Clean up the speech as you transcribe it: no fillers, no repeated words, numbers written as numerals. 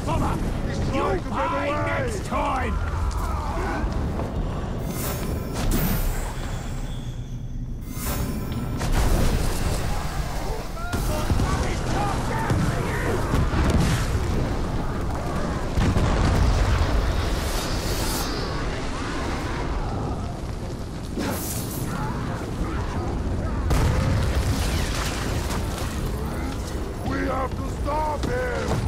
bother! He's trying You'll to get pay away! next time! We have to stop him!